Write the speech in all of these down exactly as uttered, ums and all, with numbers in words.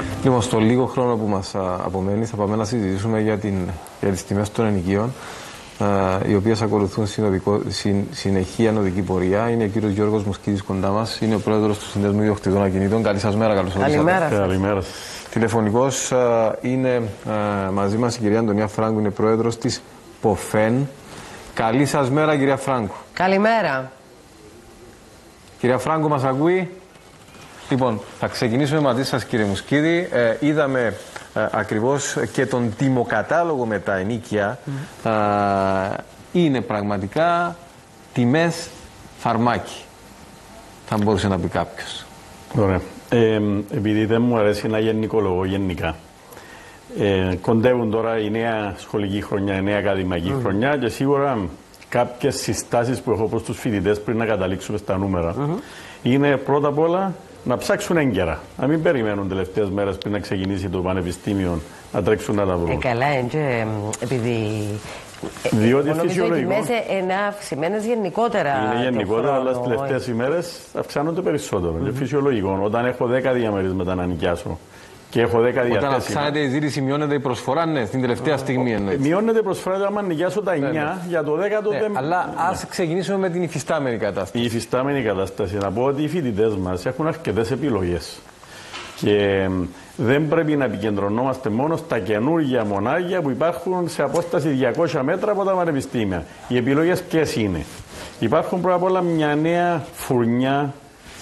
Λοιπόν, στο λίγο χρόνο που μας απομένει θα πάμε να συζητήσουμε για, την, για τις τιμές των ενοικίων, Uh, οι οποίες ακολουθούν συνοδικό, συν, συνεχή ανωδική πορεία. Είναι ο κύριος Γιώργος Μουσκίδης κοντά μας, είναι ο πρόεδρος του Συνδέσμου Ιδιοκτητών Ακινήτων. Καλή σας μέρα, καλώς ορίσατε. Καλημέρα. Καλημέρα. Τηλεφωνικός uh, είναι uh, μαζί μας η κυρία Αντωνία Φράγκου, είναι πρόεδρος της ΠΟΦΕΝ. Καλή σας μέρα, κυρία Φράγκου. Καλημέρα. Κυρία Φράγκου, μας ακούει? Λοιπόν, θα ξεκινήσουμε μαζί σας, κύριε Μουσκίδη. Ε, είδαμε ε, ακριβώς και τον τιμοκατάλογο με τα ενίκια. Mm. Ε, είναι πραγματικά τιμές φαρμάκι, θα μπορούσε να πει κάποιος. Ωραία. Ε, επειδή δεν μου αρέσει να γενικολογώ γενικά, ε, κοντεύουν τώρα η νέα σχολική χρονιά, η νέα ακαδημαϊκή mm. χρονιά και σίγουρα κάποιες συστάσεις που έχω προς τους φοιτητές πριν να καταλήξουμε στα νούμερα mm-hmm. είναι πρώτα απ' όλα να ψάξουν έγκαιρα. Να μην περιμένουν τελευταίες μέρες πριν να ξεκινήσει το πανεπιστήμιο να τρέξουν να τα βρουν. Ε, καλά, είναι επειδή. Διότι ε, φυσιολογικό. Οι τιμές είναι αυξημένες γενικότερα. Είναι γενικότερα, αλλά στις τελευταίες ημέρες αυξάνονται περισσότερο. Mm-hmm. Είναι φυσιολογικό. Όταν έχω δέκα διαμερίσματα να νοικιάσω και έχω δέκα διαθέσιμα. Όταν αυξάνεται η ζήτηση, μειώνεται η προσφορά, ναι, στην τελευταία στιγμή εννοείται. Μειώνεται η προσφορά, άμα νοικιάσω τα εννιά, ναι, για το δέκατο ναι, δεν. Αλλά ναι. Ας ξεκινήσουμε με την υφιστάμενη κατάσταση. Η υφιστάμενη κατάσταση. Να πω ότι οι φοιτητές μας έχουν αρκετές επιλογές. Και δεν πρέπει να επικεντρωνόμαστε μόνο στα καινούργια μονάρια που υπάρχουν σε απόσταση διακόσια μέτρα από τα πανεπιστήμια. Οι επιλογές ποιες είναι? Υπάρχουν πρώτα απ' όλα μια νέα φουρνιά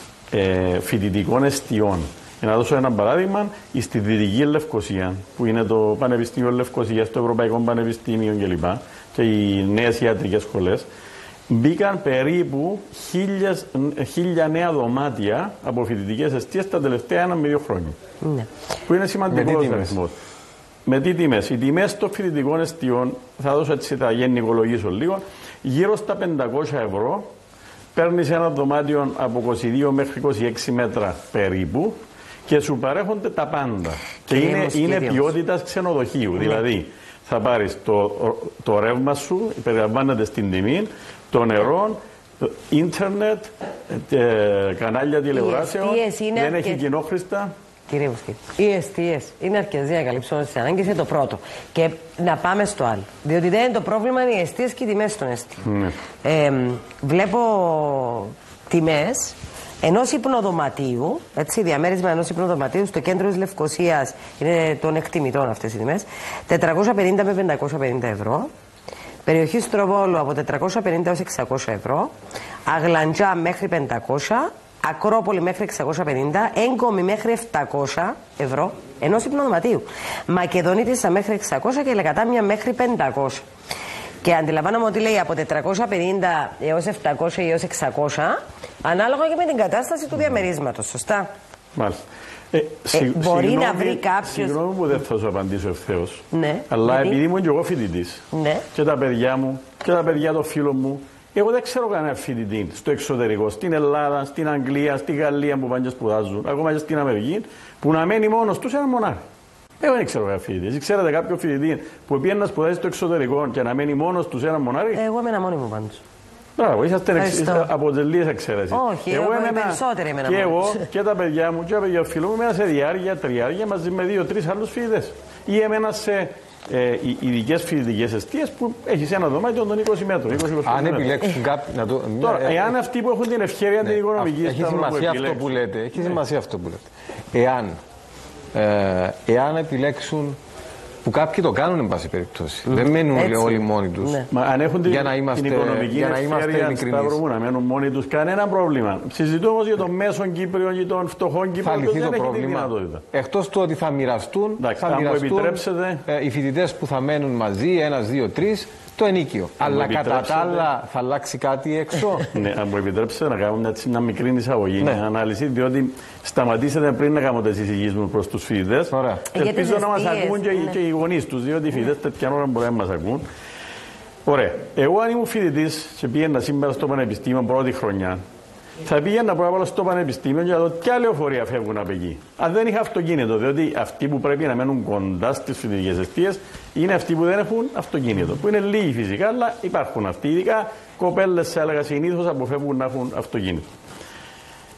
ε, φοιτητικών εστιών. Για να δώσω ένα παράδειγμα, στη Δυτική Λευκοσία, που είναι το Πανεπιστήμιο Λευκοσίας, το Ευρωπαϊκό Πανεπιστήμιο κλπ. Και οι νέες ιατρικές σχολές, μπήκαν περίπου χίλιες, χίλια νέα δωμάτια από φοιτητικές εστίες τα τελευταία ένα με δύο χρόνια. Ναι. Που είναι σημαντικός αριθμός. Με τι τιμές? Οι τιμές των φοιτητικών εστιών, θα δώσω έτσι, θα γενικολογήσω λίγο, γύρω στα πεντακόσια ευρώ. Παίρνεις ένα δωμάτιο από είκοσι δύο μέχρι είκοσι έξι μέτρα περίπου και σου παρέχονται τα πάντα. Και, και είναι, είναι ποιότητας ξενοδοχείου. Ναι. Δηλαδή, θα πάρεις το, το ρεύμα σου, περιλαμβάνεται στην τιμή, το νερό, το ίντερνετ, τε, κανάλια τηλεοράσεων, δεν έχει κοινόχρηστα. Κύριε Μουσκίδη, οι εστίες είναι αρκετές για να καλύψουν τις ανάγκες, είναι το πρώτο. Και να πάμε στο άλλο. Διότι δεν είναι το πρόβλημα, είναι οι εστίες και οι τιμές των εστίων. Mm. Ε, βλέπω τιμές ενός υπνοδωματίου, έτσι, διαμέρισμα ενός υπνοδωματίου στο κέντρο της Λευκοσίας, είναι των εκτιμητών αυτές οι τιμές, τετρακόσια πενήντα με πεντακόσια πενήντα ευρώ. Περιοχή Στροβόλου από τετρακόσια πενήντα έως εξακόσια ευρώ. Αγλαντζά μέχρι πεντακόσια. Ακρόπολη μέχρι εξακόσια πενήντα, Έγκομη μέχρι επτακόσια ευρώ ενός υπνοδωματίου. Μακεδονίτισσα μέχρι εξακόσια και Λεκατάμια μέχρι πεντακόσια. Και αντιλαμβάνομαι ότι λέει από τετρακόσια πενήντα έως επτακόσια ή έως εξακόσια, ανάλογα και με την κατάσταση του διαμερίσματος. Σωστά. Μάλιστα. Ε, συγ, ε, μπορεί συγγνώμη, να βρει κάποιος. Συγγνώμη που δεν θα σου απαντήσω ευθέως. Ναι. Αλλά γιατί? επειδή ήμουν και εγώ φοιτητής, ναι, και τα παιδιά μου και τα παιδιά των φίλων μου, εγώ δεν ξέρω κανένα φοιτητή στο εξωτερικό, στην Ελλάδα, στην Αγγλία, στη Γαλλία που πάνε και σπουδάζουν, ακόμα και στην Αμερική, που να μένει μόνος τους ένα μονάχα. Εγώ δεν ξέρω κανένα φοιτητή. Ξέρετε κάποιο φοιτητή που πήγε να σπουδάζει στο εξωτερικό και να μένει μόνος τους ένα μονάχα? Εγώ έμενα μόνη μου πάντως. Μπράβο, είσαστε αποτελείες εξαίρεση. Όχι, εγώ είμαι περισσότεροι εμένα. Και εγώ και τα παιδιά μου και τα παιδιά φίλου μου έμενα σε διάρκεια, τριάρκεια μαζί με δύο-τρεις άλλους φοιτητές. Ή έμενα σε ε, ειδικές φοιτητικές εστίες που έχει ένα δωμάτιο των είκοσι μέτρων. είκοσι είκοσι αν επιλέξουν κάποιοι. Να το... Τώρα, εάν αυτοί που έχουν την ευχέρεια, ναι, την οικονομική, έχει σημασία αυτό που λέτε. Έχει ναι. σημασία αυτό που λέτε. Εάν, ε, εάν επιλέξουν. Που κάποιοι το κάνουν, εν πάση περιπτώσει. Mm. Δεν μένουν έτσι όλοι μόνοι τους. Ναι. Μα αν έχουν την, για να είμαστε, την οικονομική για να ευχέρεια, Σταύρο μου, να μένουν μόνοι τους, κανένα πρόβλημα. Συζητούμε όμως για τον μέσον Κύπριο και τον φτωχόν Κύπριο. Θα λυθεί δεν το έχει πρόβλημα. Εκτός του ότι θα μοιραστούν, εντάξει, θα μοιραστούν ε, οι φοιτητές που θα μένουν μαζί, ένας, δύο, τρεις, το ενίκιο. Αλλά κατά τα άλλα θα αλλάξει κάτι έξω. Ναι, αν μου επιτρέψετε να κάνουμε μια μικρή εισαγωγή, μια ανάλυση, διότι σταματήσατε πριν να κάνουμε τις εισηγήσεις μου προς τους φοιτητές. Ελπίζω να μας ακούν και οι γονείς τους, διότι οι φοιτητές τέτοια ώρα μπορεί να μας ακούν. Ωραία. Εγώ αν ήμουν φοιτητής και πήγαινα σήμερα στο πανεπιστήμιο πρώτη χρονιά, θα πήγαινα πρώτα απ' όλα στο πανεπιστήμιο για να δω ποια λεωφορεία φεύγουν από εκεί. Αν δεν είχα αυτοκίνητο, διότι αυτοί που πρέπει να μένουν κοντά στις φοιτητικές εστίες είναι αυτοί που δεν έχουν αυτοκίνητο. Που είναι λίγοι φυσικά, αλλά υπάρχουν αυτοί. Ειδικά κοπέλες, θα έλεγα, συνήθως αποφεύγουν να έχουν αυτοκίνητο.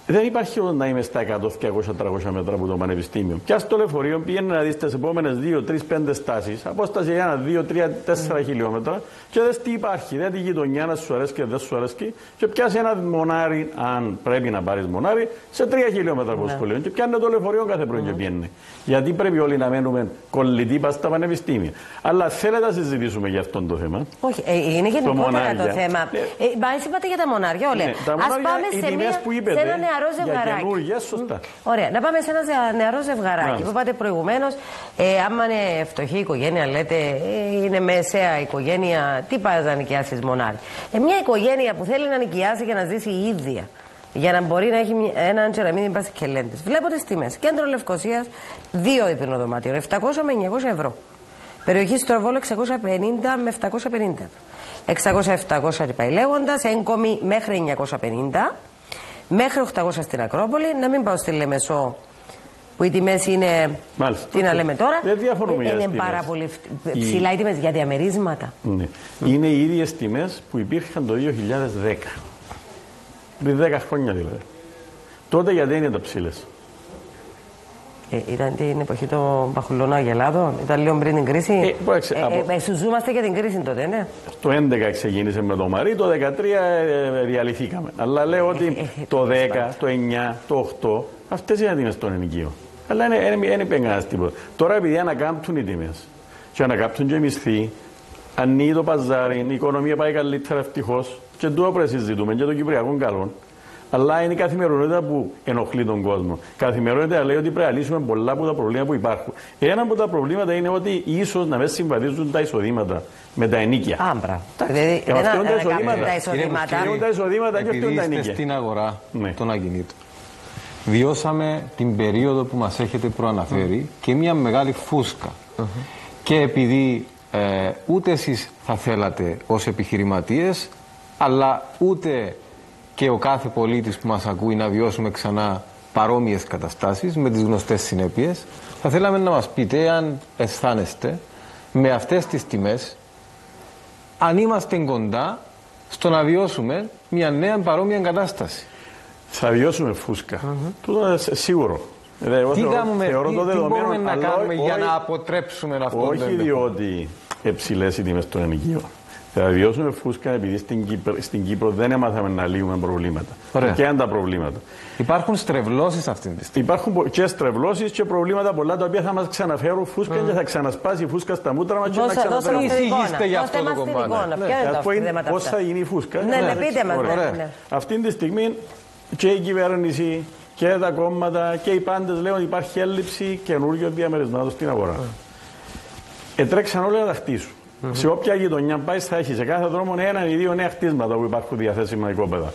Δεν υπάρχει να είμαι στα εκατό, διακόσια, τριακόσια μέτρα από το πανεπιστήμιο. Και στο λεωφορείο πήγαινε να δει τι επόμενε δύο, τρει, πέντε στάσεις, απόσταση ένα, δύο, τρία, τέσσερα χιλιόμετρα, και δες τι υπάρχει. Δεν τη γειτονιά να σου αρέσει και δεν σου αρέσει, και πιάσει ένα μονάρι, αν πρέπει να πάρει μονάρι, σε τρία χιλιόμετρα από το σχολείο. Και πιάνει το λεωφορείο κάθε πρωί και πιένει. Γιατί πρέπει όλοι να μένουμε κολλητοί πα στα πανεπιστήμια. Αλλά θέλετε να συζητήσουμε για αυτό το θέμα. Όχι, ε, είναι γενικότερα το, το θέμα. Ναι. Ε, μα εσύ είπατε για τα μονάρια, όλα. Ναι, τα μονάρια, πάμε σε, μια, που είπετε, σε ένα νεαρό ζευγαράκι. Σωστά. Ωραία, να πάμε σε ένα νεαρό ζευγαράκι. Μάλιστα. Που είπατε προηγουμένω, ε, άμα είναι φτωχή οικογένεια, λέτε, ε, είναι μεσαία οικογένεια, τι πάει να νοικιάσει μονάρι. Ε, μια οικογένεια που θέλει να νοικιάσει για να ζήσει η ίδια, για να μπορεί να έχει έναν και να μην υπάρχει και λέντες. Βλέπω τις τιμές. Κέντρο Λευκωσίας, δύο διπλό δωμάτιο, επτακόσια με εννιακόσια ευρώ. Περιοχή Στροβόλου εξακόσια πενήντα με επτακόσια πενήντα. εξακόσια επτακόσια και πάει λέγοντας, έγκομη μέχρι εννιακόσια πενήντα, μέχρι οκτακόσια στην Ακρόπολη. Να μην πάω στη Λεμεσό, που οι τιμές είναι. Μάλιστα. Τι να λέμε τώρα. Δεν διαφωνούμε για Είναι τιμές. πάρα πολύ ψηλά οι τιμές για διαμερίσματα. Ναι. Mm. Είναι οι ίδιες τιμές που υπήρχαν το δύο χιλιάδες δέκα. Πριν δέκα χρόνια δηλαδή. Τότε γιατί είναι τα ψηλές. Ε, ήταν την εποχή των Παχουλών Αγελάδων, ήταν λίγο πριν την κρίση. Ε, πρόεξε, ε, από... ε, σουζούμαστε για την κρίση τότε, ναι. Το έντεκα ξεκίνησε με το Μαρί, το δεκατρία ε, διαλυθήκαμε. Αλλά λέω ότι ε, ε, το δέκα, το εννιά, το οκτώ, αυτές είναι τιμές των ενοικίων. Αλλά δεν είπε κανένας τίποτα. Τώρα επειδή ανακάμπτουν οι τιμές και ανακάμπτουν και οι μισθοί, ανοίγει το παζάρι, η οικονομία πάει καλύτερα ευτυχώς, και τούτο πρέπει να συζητούμε και το Κυπριακό καλό. Αλλά είναι η καθημερινότητα που ενοχλεί τον κόσμο. Καθημερινότητα λέει ότι πρέπει να λύσουμε πολλά από τα προβλήματα που υπάρχουν. Ένα από τα προβλήματα είναι ότι ίσως να μην συμβαδίζουν τα εισοδήματα με τα ενίκια. Άμπρα. Δηλαδή δεν ανακάμπτουν τα εισοδήματα. Τα εισοδήματα και αυτοί τα ενίκια. Στην αγορά ναι. των ακινήτων. Βιώσαμε την περίοδο που μας έχετε προαναφέρει mm. και μια μεγάλη φούσκα. Mm -hmm. Και επειδή ε, ούτε εσείς θα θέλατε ως επιχειρηματίες, αλλά ούτε και ο κάθε πολίτης που μας ακούει να βιώσουμε ξανά παρόμοιες καταστάσεις με τις γνωστές συνέπειες, θα θέλαμε να μας πείτε αν αισθάνεστε με αυτές τις τιμές αν είμαστε κοντά στο να βιώσουμε μια νέα παρόμοια κατάσταση. Θα βιώσουμε φούσκα. Mm-hmm. Τούτο είναι σίγουρο. Τι, κάνουμε, τι, τι μπορούμε να κάνουμε ό, για ό, να αποτρέψουμε αυτό το Όχι διότι εψηλές οι τιμές των ενοικίων. Θα βιώσουμε φούσκα επειδή στην Κύπρο, στην Κύπρο δεν έμαθαμε να λύγουμε προβλήματα. Ωραία. Και αν τα προβλήματα. Υπάρχουν στρεβλώσεις αυτή τη στιγμή. Υπάρχουν και στρεβλώσεις και προβλήματα πολλά τα οποία θα μας ξαναφέρουν φούσκα mm. και θα ξανασπάσει η φούσκα στα μούτρα μας και να ξαναφέρουν. Εισηγήστε για αυτό το κομμάτι. Πώς θα γίνει η φούσκα. Ναι, ναι, πείτε μας. Αυτή τη στιγμή και η κυβέρνηση και τα κόμματα και οι πάντες λέγουν ότι υπάρχει έλλειψη καινούργιων διαμερισμάτων στην αγορά. Ετρέξαν όλα να τα χτίσουν. Mm -hmm. Σε όποια γειτονιά πάει θα έχει σε κάθε δρόμο ένα ή δύο νέα χτίσματα που υπάρχουν διαθέσιμα οικόπεδα.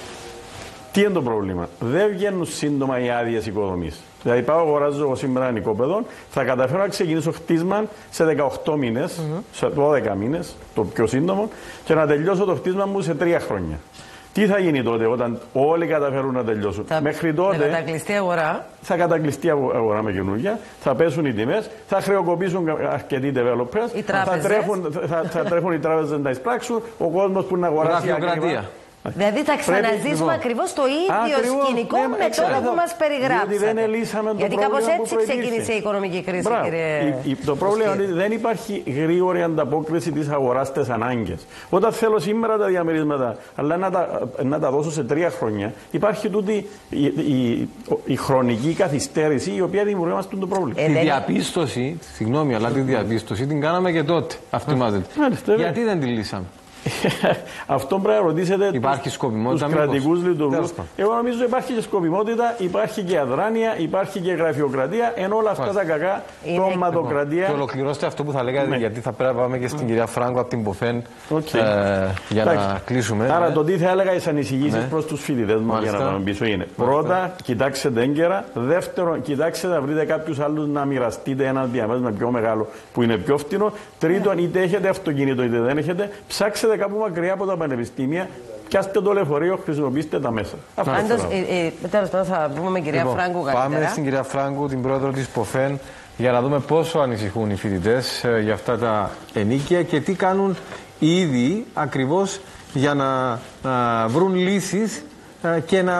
Τι είναι το πρόβλημα. Δεν βγαίνουν σύντομα οι άδειες οικοδομής. Δηλαδή πάω αγοράζω εγώ σήμερα ένα οικόπεδο, θα καταφέρω να ξεκινήσω χτίσμα σε δεκαοκτώ μήνες, mm -hmm. σε δώδεκα μήνες, το πιο σύντομο, και να τελειώσω το χτίσμα μου σε τρία χρόνια. Τι θα γίνει τότε όταν όλοι καταφέρουν να τελειώσουν. Θα, Μέχρι τότε θα κατακλειστεί αγορά. Θα κατακλειστεί αγορά με καινούργια, θα πέσουν οι τιμές, θα χρεοκοπήσουν αρκετοί developers, θα τρέχουν, θα, θα τρέχουν οι τράπεζες να εισπράξουν, ο κόσμος που να αγοράσει ακριβά. Δηλαδή θα ξαναζήσουμε ακριβώς το ίδιο ακριβώς, σκηνικό ναι, με τώρα που μας περιγράψατε. Γιατί δεν ελύσαμε το Γιατί πρόβλημα κάπως έτσι ξεκίνησε η οικονομική κρίση, Μπράβο. κύριε. Η, η, το πρόβλημα είναι ότι δεν υπάρχει γρήγορη ανταπόκριση της αγοράς στις ανάγκες. Όταν θέλω σήμερα τα διαμερίσματα, αλλά να τα, να τα δώσω σε τρία χρόνια, υπάρχει τούτη η, η, η, η χρονική καθυστέρηση η οποία δημιουργεί μας το πρόβλημα. Ε, τη διαπίστωση, συγγνώμη, αλλά τη διαπίστωση την κάναμε και τότε. Αυτή μάζεται. Γιατί δεν τη λύσαμε. Αυτό πρέπει να ρωτήσετε τους κρατικούς λειτουργούς. Εγώ νομίζω υπάρχει και σκοπιμότητα, υπάρχει και αδράνεια, υπάρχει και γραφειοκρατία, ενώ όλα αυτά τα κακά κομματοκρατία. Και ολοκληρώστε αυτό που θα λέγατε, ναι. γιατί θα πρέπει να πάμε και στην κυρία Φράγκο από την Ποφέν okay. ε, για Τάξη. να κλείσουμε. Άρα ναι. το τι θα έλεγα τις ανησυχήσεις ναι. προς τους φοιτητές μου για να πάμε πίσω είναι. Πρώτα, κοιτάξτε έγκαιρα. Δεύτερον, κοιτάξτε να βρείτε κάποιους άλλους να μοιραστείτε ένα διαμέρισμα πιο μεγάλο που είναι πιο φτηνό. Τρίτον, είτε έχετε αυτοκίνητο είτε δεν έχετε, ψάξτε κάπου μακριά από τα πανεπιστήμια, πιάστε το λεωφορείο, χρησιμοποιήστε τα μέσα. Πάντως, ε, ε, τέλος πάντων θα πούμε με κυρία λοιπόν, Φράγκου καλύτερα. Πάμε στην κυρία Φράγκου, την πρόεδρο της Ποφέν, για να δούμε πόσο ανησυχούν οι φοιτητές ε, για αυτά τα ενίκια και τι κάνουν οι ίδιοι ακριβώς για να, να βρουν λύσεις ε, και να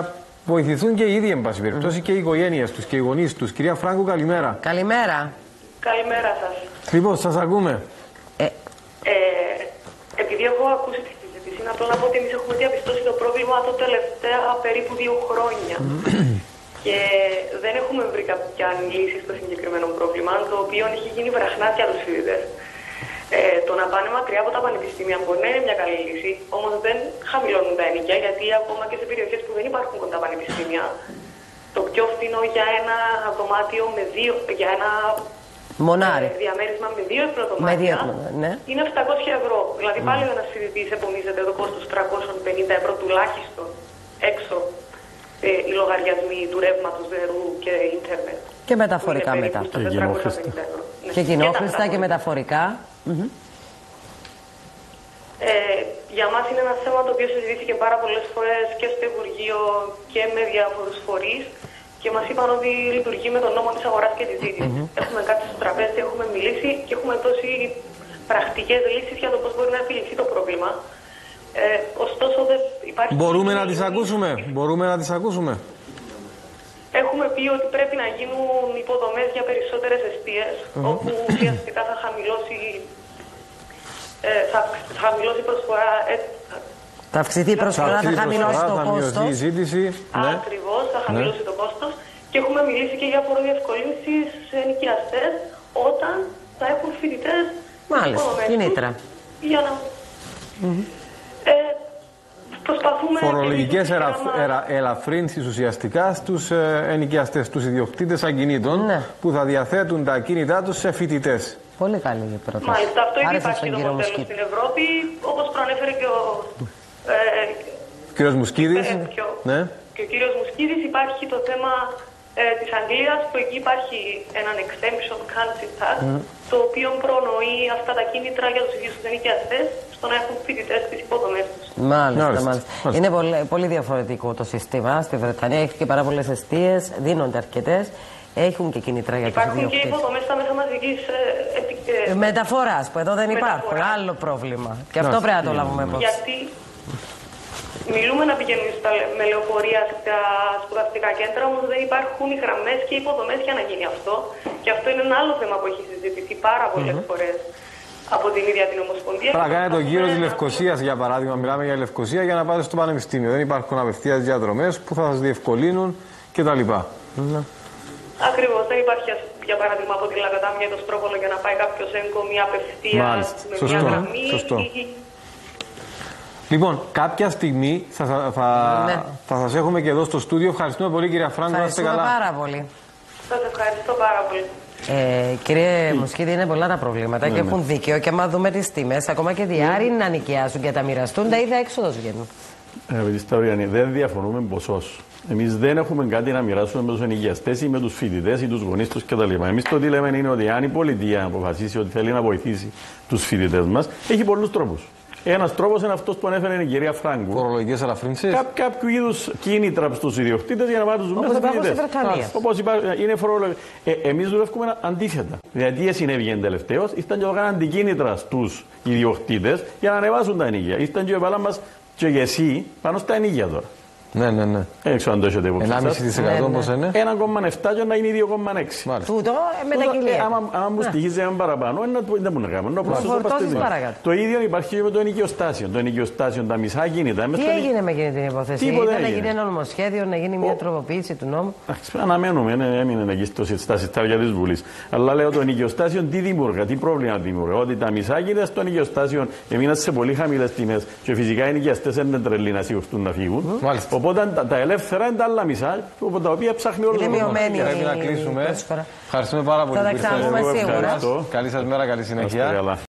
βοηθηθούν και οι ίδιοι, εν πάση περιπτώσει, mm. και οι οικογένειες τους και οι γονείς τους. Κυρία Φράγκου, καλημέρα. Καλημέρα. Καλημέρα σας. Λοιπόν, σας ακούμε. Ε, ε, επειδή έχω ακούσει τη συζήτηση, να πω να πω ότι εμείς έχουμε διαπιστώσει το πρόβλημα τα τελευταία περίπου δύο χρόνια. Και δεν έχουμε βρει κάποια λύση στο συγκεκριμένο πρόβλημα, το οποίο έχει γίνει βραχνά για τους φοιτητές. Ε, το να πάνε μακριά από τα πανεπιστήμια μπορεί να είναι μια καλή λύση, όμως δεν χαμηλώνουν τα ενοικιά, γιατί ακόμα και σε περιοχές που δεν υπάρχουν κοντά πανεπιστήμια, το πιο φθηνό για ένα δωμάτιο με δύο, για ένα Μονάρι. Ε, διαμέρισμα με δύο υπνοδωμάτια ναι. είναι επτακόσια ευρώ. Δηλαδή πάλι ο ένας φοιτητής επομίζεται το κόστος τριακόσια πενήντα ευρώ τουλάχιστον έξω ε, οι λογαριασμοί του ρεύματος, νερού και ίντερνετ. Και μεταφορικά μετά. Και κοινόχρηστα. Ναι. Και κοινόχρηστα και, και μεταφορικά. Mm-hmm. ε, για μας είναι ένα θέμα το οποίο συζητήθηκε πάρα πολλές φορές και στο Υπουργείο και με διάφορους φορείς. Και μας είπαν ότι λειτουργεί με τον νόμο της αγοράς και της ζήτησης. Mm-hmm. Έχουμε κάτι στο τραπέζι, έχουμε μιλήσει και έχουμε δώσει πρακτικές λύσεις για το πώς μπορεί να επιληθεί το πρόβλημα. Ε, ωστόσο, δεν υπάρχει. Μπορούμε να τις ακούσουμε. Μπορούμε να τις ακούσουμε. Έχουμε πει ότι πρέπει να γίνουν υποδομές για περισσότερες εστίες, mm-hmm. όπου ουσιαστικά θα χαμηλώσει, ε, θα, θα χαμηλώσει προσφορά. Ε, Θα αυξηθεί η προσφορά, θα, θα χαμηλώσει το κόστος. Η ζήτηση, ναι. Ακριβώς, θα χαμηλώσει ναι. το κόστος. Και έχουμε μιλήσει και για φοροδιευκολύνσεις σε ενοικιαστές όταν θα έχουν φοιτητές. Μάλιστα, κινήτρα. Για να. Mm-hmm. ε, προσπαθούμε. Φορολογικές ελαφ... μας... ελαφρύνσεις ουσιαστικά στους ε, ενοικιαστές, στους ιδιοκτήτες ακινήτων ναι. που θα διαθέτουν τα ακίνητά τους σε φοιτητές. Πολύ καλή η πρόταση. Μάλιστα, αυτό ήδη υπάρχει το μοντέλο στην Ευρώπη, όπως προανέφερε και ο. Ε, κύριος Μουσκίδης. Ε, και, ο, ναι. και ο κύριος Μουσκίδης, υπάρχει το θέμα ε, της Αγγλίας, που εκεί υπάρχει έναν exemption council tax, mm. το οποίο προνοεί αυτά τα κίνητρα για τους ίδιους τους ενοικιαστές στο να έχουν φοιτητές στις υποδομές τους. Μάλιστα, μάλιστα. μάλιστα. Είναι πολύ, πολύ διαφορετικό το σύστημα. Στη Βρετανία έχει και πάρα πολλές εστίες, δίνονται αρκετές. Έχουν και κινητρά για τους Υπάρχουν ιδιοκτήτες. Και υποδομές στα μέσα μαζικής ε, ε, μεταφοράς, που εδώ δεν υπάρχουν. Άλλο πρόβλημα. Και αυτό πρέπει να το λάβουμε υπόψη. Γιατί μιλούμε να πηγαίνουν στα, με λεωφορεία στα σπουδαστικά κέντρα, όμως δεν υπάρχουν οι γραμμές και οι υποδομές για να γίνει αυτό. Και αυτό είναι ένα άλλο θέμα που έχει συζητηθεί πάρα πολλές mm-hmm. φορές από την ίδια την Ομοσπονδία. Πρέπει να κάνετε τον γύρο της Λευκωσίας, για παράδειγμα. Μιλάμε για Λευκωσία για να πάτε στο πανεπιστήμιο. Δεν υπάρχουν απευθείας διαδρομές που θα σας διευκολύνουν κτλ. Mm-hmm. Ακριβώς, δεν υπάρχει, για παράδειγμα, από τη Λαγατά για το Στρόβολο για να πάει κάποιος έγκομη απευθείας με σωστό, μια γραμμή. Σωστό. Λοιπόν, κάποια στιγμή θα, θα, θα, ναι. θα σας έχουμε και εδώ στο στούντιο. Ευχαριστούμε πολύ, κυρία Φράγκο. Ευχαριστούμε καλά. πάρα πολύ. Σας ευχαριστώ πάρα πολύ. Ε, κύριε Μουσκίδη, είναι πολλά τα προβλήματα ναι, και έχουν ναι. δίκαιο. Και άμα δούμε τις τιμές, ακόμα και διάρρη να νοικιάσουν και τα μοιραστούν, τα ίδια έξοδος βγαίνουν. Αγαπητοί Σταυριανοί, δεν διαφωνούμε ποσός. Εμείς δεν έχουμε κάτι να μοιράσουμε με τους ενοικιαστές ή με τους φοιτητές ή τους γονείς τους κτλ. Εμείς το τι λέμε είναι ότι αν η πολιτεία αποφασίσει ότι θέλει να βοηθήσει τους φοιτητές μας, έχει πολλούς τρόπους. Ένας τρόπος είναι αυτός που ανέφερε η κυρία Φράγκου. Φορολογικές ελαφρύνσεις. Κά, κάποιου είδους κίνητρα στους ιδιοκτήτες για να πάρουν τους μέσα φοιτητές. Όπως υπάρχει, είναι φορολογικό. Ε, εμείς δουλεύουμε αντίθετα. Δηλαδή, τι συνέβη τελευταίως, ήταν και έκαναν αντικίνητρα στους ιδιοκτήτες για να ανεβάσουν τα ενοικία. Ήταν και ο επάλα μας και εσύ πάνω στα ενοικία τώρα. Ναι, ναι, ναι. Δεν ξέρω αν το έχετε υπόψη. ενάμιση τοις εκατό πώς είναι. ένα κόμμα επτά και να είναι δύο κόμμα έξι. Τούτο μετακυλία. Άμα μου στοιχίζει έναν παραπάνω, δεν μπορεί να κάνουμε. Το ίδιο υπάρχει και με το ενοικιοστάσιο. Το ενοικιοστάσιο, τα μισά κίνητα. Τι έγινε με εκείνη την υπόθεση? Ήταν να γίνει ένα νομοσχέδιο, να γίνει μια τροποποίηση του νόμου. Αναμένουμε, έμεινε εκεί στα συστάρια τη Βουλή. Αλλά λέω το ενοικιοστάσιο τι δημιουργά, τι πρόβλημα δημιουργά. Ότι τα μισά κίνητα στο ενοικιοστάσιο έμειναν σε πολύ χαμηλέ τιμέ και φυσικά οι ενοικιαστέ δεν είναι τρελοί να σηκωθούν να φύγουν. Οπότε τα, τα ελεύθερα είναι τα άλλα μισά, από τα οποία ψάχνει όλο τον κόσμο. Πρέπει να κλείσουμε. Ευχαριστούμε πάρα πολύ. Θα τα ξαναπούμε σίγουρα. Καλή σας μέρα, καλή συνέχεια.